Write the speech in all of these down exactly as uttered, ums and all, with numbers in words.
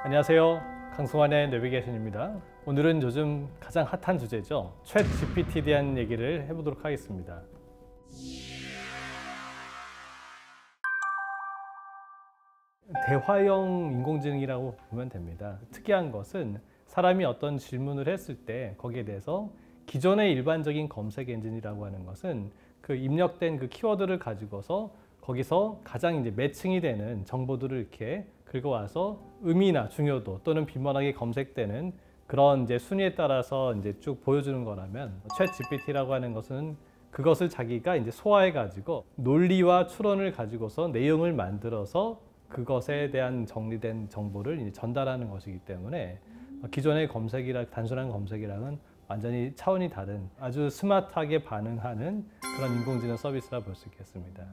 안녕하세요. 강승환의 내비게이션입니다. 오늘은 요즘 가장 핫한 주제죠. 챗 지피티에 대한 얘기를 해보도록 하겠습니다. 대화형 인공지능이라고 보면 됩니다. 특이한 것은 사람이 어떤 질문을 했을 때 거기에 대해서 기존의 일반적인 검색 엔진이라고 하는 것은 그 입력된 그 키워드를 가지고서 거기서 가장 이제 매칭이 되는 정보들을 이렇게 긁어와서 의미나 중요도 또는 빈번하게 검색되는 그런 이제 순위에 따라서 이제 쭉 보여주는 거라면, 챗 지피티라고 하는 것은 그것을 자기가 이제 소화해 가지고 논리와 추론을 가지고서 내용을 만들어서 그것에 대한 정리된 정보를 이제 전달하는 것이기 때문에 기존의 검색이랑 단순한 검색이랑은 완전히 차원이 다른 아주 스마트하게 반응하는 그런 인공지능 서비스라 볼 수 있겠습니다.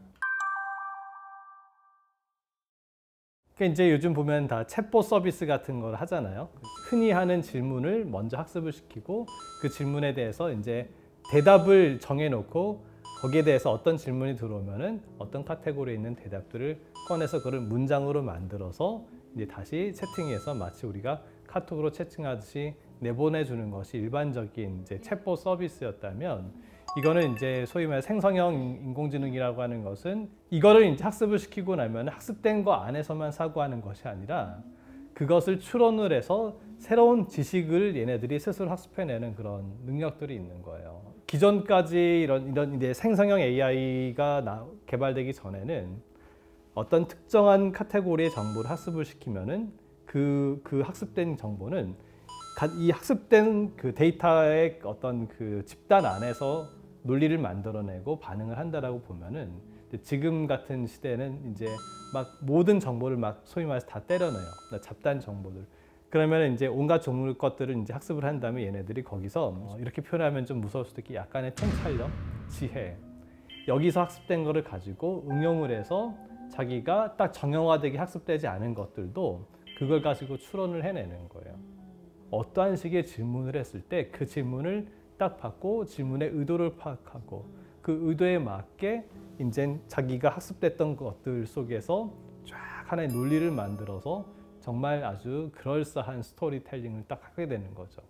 그러니까 이제 요즘 보면 다 챗봇 서비스 같은 걸 하잖아요. 흔히 하는 질문을 먼저 학습을 시키고 그 질문에 대해서 이제 대답을 정해놓고 거기에 대해서 어떤 질문이 들어오면은 어떤 카테고리에 있는 대답들을 꺼내서 그걸 문장으로 만들어서 이제 다시 채팅해서 마치 우리가 카톡으로 채팅하듯이 내보내주는 것이 일반적인 이제 챗봇 서비스였다면, 이거는 이제 소위 말해 생성형 인공지능이라고 하는 것은 이거를 이제 학습을 시키고 나면 학습된 거 안에서만 사고하는 것이 아니라 그것을 추론을 해서 새로운 지식을 얘네들이 스스로 학습해내는 그런 능력들이 있는 거예요. 기존까지 이런 이런 이제 생성형 에이아이가 나, 개발되기 전에는 어떤 특정한 카테고리의 정보를 학습을 시키면은 그, 그 학습된 정보는 이 학습된 그 데이터의 어떤 그 집단 안에서 논리를 만들어내고 반응을 한다라고 보면은, 지금 같은 시대는 이제 막 모든 정보를 막 소위 말해서 다 때려넣어요. 잡다한 정보들. 그러면 이제 온갖 종류 것들을 이제 학습을 한 다음에 얘네들이 거기서 어 이렇게 표현하면 좀 무서울 수도 있게 약간의 통찰력, 지혜, 여기서 학습된 거를 가지고 응용을 해서 자기가 딱 정형화되게 학습되지 않은 것들도 그걸 가지고 추론을 해내는 거예요. 어떠한 식의 질문을 했을 때 그 질문을 딱 받고 질문의 의도를 파악하고 그 의도에 맞게 이제 자기가 학습됐던 것들 속에서 쫙 하나의 논리를 만들어서 정말 아주 그럴싸한 스토리텔링을 딱 하게 되는 거죠.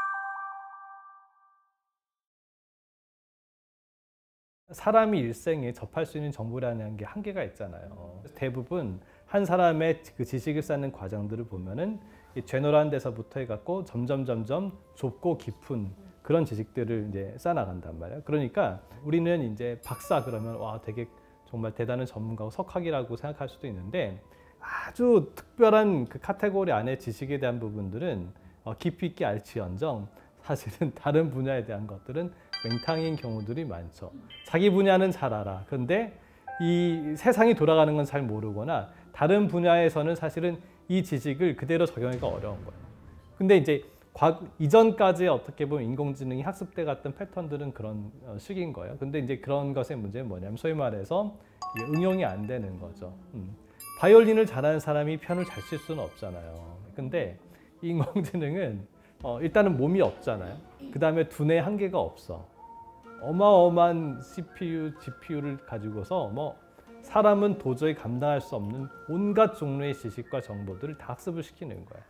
사람이 일생에 접할 수 있는 정보라는 게 한계가 있잖아요. 대부분 한 사람의 그 지식을 쌓는 과정들을 보면은 제너럴한 데서부터 해갖고 점점 점점 좁고 깊은 그런 지식들을 이제 쌓아나간단 말이에요. 그러니까 우리는 이제 박사 그러면 와 되게 정말 대단한 전문가고 석학이라고 생각할 수도 있는데, 아주 특별한 그 카테고리 안에 지식에 대한 부분들은 깊이 있게 알지언정 사실은 다른 분야에 대한 것들은 맹탕인 경우들이 많죠. 자기 분야는 잘 알아. 그런데 이 세상이 돌아가는 건 잘 모르거나 다른 분야에서는 사실은 이 지식을 그대로 적용하기가 어려운 거예요. 근데 이제 과, 이전까지 어떻게 보면 인공지능이 학습돼 갔던 패턴들은 그런 식인 거예요. 근데 이제 그런 것의 문제는 뭐냐면 소위 말해서 응용이 안 되는 거죠. 음. 바이올린을 잘하는 사람이 피아노를 잘 칠 수는 없잖아요. 근데 인공지능은 어, 일단은 몸이 없잖아요. 그 다음에 두뇌 한계가 없어. 어마어마한 씨피유, 지피유를 가지고서 뭐 사람은 도저히 감당할 수 없는 온갖 종류의 지식과 정보들을 다 학습을 시키는 거예요.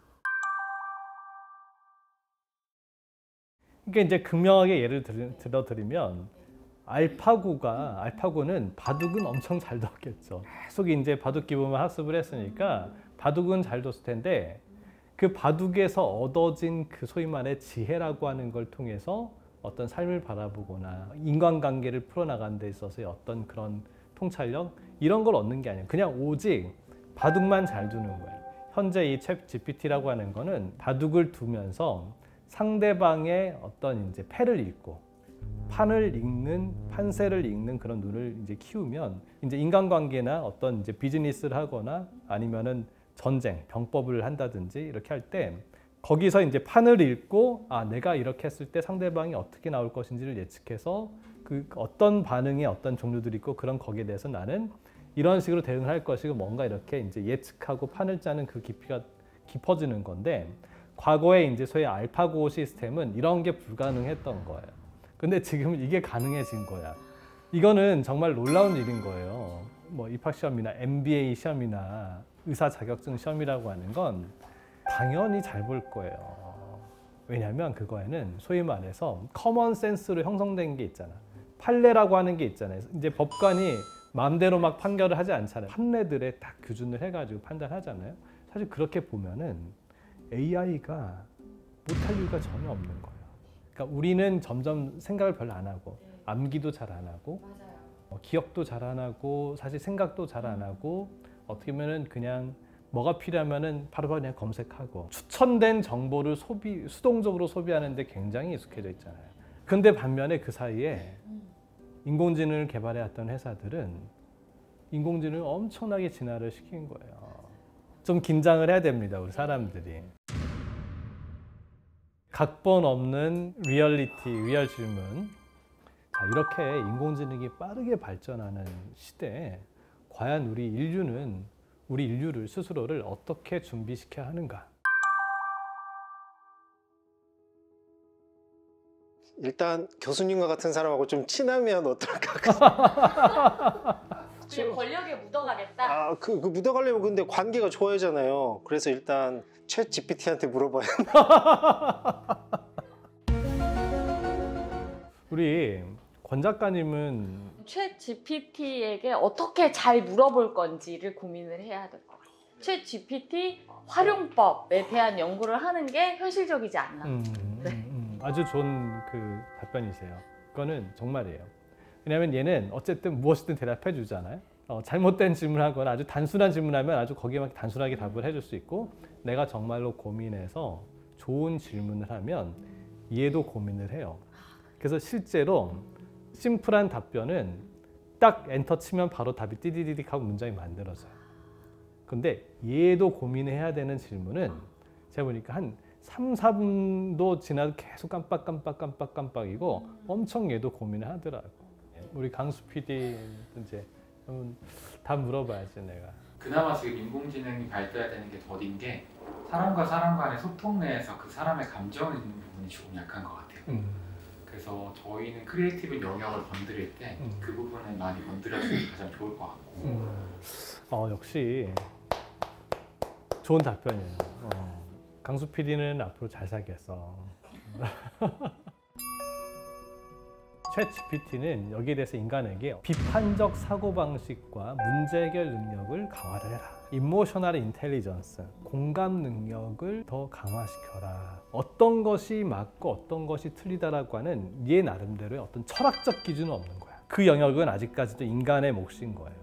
그러니까 이제 극명하게 예를 들어 드리면 알파고가 알파고는 바둑은 엄청 잘 뒀겠죠. 계속 이제 바둑 기본만 학습을 했으니까 바둑은 잘 뒀을 텐데, 그 바둑에서 얻어진 그 소위 말해 지혜라고 하는 걸 통해서 어떤 삶을 바라보거나 인간관계를 풀어나가는 데 있어서의 어떤 그런 통찰력, 이런 걸 얻는 게 아니에요. 그냥 오직 바둑만 잘 두는 거예요. 현재 이 챗 지피티라고 하는 거는 바둑을 두면서 상대방의 어떤 이제 패를 읽고 판을 읽는, 판세를 읽는 그런 눈을 이제 키우면 이제 인간관계나 어떤 이제 비즈니스를 하거나 아니면은 전쟁, 병법을 한다든지 이렇게 할 때 거기서 이제 판을 읽고 아 내가 이렇게 했을 때 상대방이 어떻게 나올 것인지를 예측해서 그 어떤 반응의 어떤 종류들이 있고 그런 거기에 대해서 나는 이런 식으로 대응을 할 것이고 뭔가 이렇게 이제 예측하고 판을 짜는 그 깊이가 깊어지는 건데, 과거에 이제 소위 알파고 시스템은 이런 게 불가능했던 거예요. 근데 지금 이게 가능해진 거야. 이거는 정말 놀라운 일인 거예요. 뭐 입학 시험이나 엠비에이 시험이나 의사 자격증 시험이라고 하는 건 당연히 잘 볼 거예요. 왜냐하면 그거에는 소위 말해서 커먼 센스로 형성된 게 있잖아. 판례라고 하는 게 있잖아요. 이제 법관이 마음대로 막 판결을 하지 않잖아요. 판례들에 딱 규준을 해가지고 판단하잖아요. 사실 그렇게 보면은 에이아이가 못할 이유가 전혀 없는 거예요. 그러니까 우리는 점점 생각을 별로 안 하고 암기도 잘 안 하고 어, 기억도 잘 안 하고 사실 생각도 잘 안 하고 어떻게 보면은 그냥 뭐가 필요하면은 바로바로 그냥 검색하고 추천된 정보를 소비 수동적으로 소비하는데 굉장히 익숙해져 있잖아요. 근데 반면에 그 사이에 인공지능을 개발해왔던 회사들은 인공지능을 엄청나게 진화를 시킨 거예요. 좀 긴장을 해야 됩니다, 우리 사람들이. 각본 없는 리얼리티, 리얼 질문. 자, 이렇게 인공지능이 빠르게 발전하는 시대에 과연 우리 인류는 우리 인류를 스스로를 어떻게 준비시켜야 하는가? 일단 교수님과 같은 사람하고 좀 친하면 어떨까? 그냥 권력에 묻어가겠다. 아, 그, 그 묻어가려면 근데 관계가 좋아야잖아요. 그래서 일단 챗 지피티한테 물어봐요. 우리 권 작가님은 챗 지피티에게 어떻게 잘 물어볼 건지를 고민을 해야 될 것 같아요. 챗 지피티 활용법에 대한 연구를 하는 게 현실적이지 않나. 음, 음, 네. 음, 아주 좋은 그 답변이세요. 그거는 정말이에요. 왜냐하면 얘는 어쨌든 무엇이든 대답해 주잖아요. 어, 잘못된 질문하거나 아주 단순한 질문하면 아주 거기에만 단순하게 답을 해줄 수 있고, 내가 정말로 고민해서 좋은 질문을 하면 얘도 고민을 해요. 그래서 실제로 심플한 답변은 딱 엔터 치면 바로 답이 띠디디딕 하고 문장이 만들어져요. 근데 얘도 고민해야 되는 질문은 제가 보니까 한 삼, 사 분도 지나도 계속 깜빡깜빡 깜빡깜빡이고 엄청 얘도 고민을 하더라고. 우리 강수 피디 이제 다 물어봐야지 내가. 그나마 지금 인공지능이 발달되는 게 더딘 게 사람과 사람 간의 소통 내에서 그 사람의 감정을 읽는 부분이 조금 약한 것 같아요. 음. 그래서 저희는 크리에이티브 영역을 건드릴 때 그 음. 부분을 많이 건드려주면 가장 좋을 것 같고. 음. 어, 역시 좋은 답변이에요. 어. 강수 피디는 앞으로 잘 살겠어. 챗 지피티는 여기에 대해서 인간에게 비판적 사고방식과 문제 해결 능력을 강화를 해라. 이모셔널 인텔리전스, 공감 능력을 더 강화시켜라. 어떤 것이 맞고 어떤 것이 틀리다라고 하는 얘 나름대로의 어떤 철학적 기준은 없는 거야. 그 영역은 아직까지도 인간의 몫인 거예요.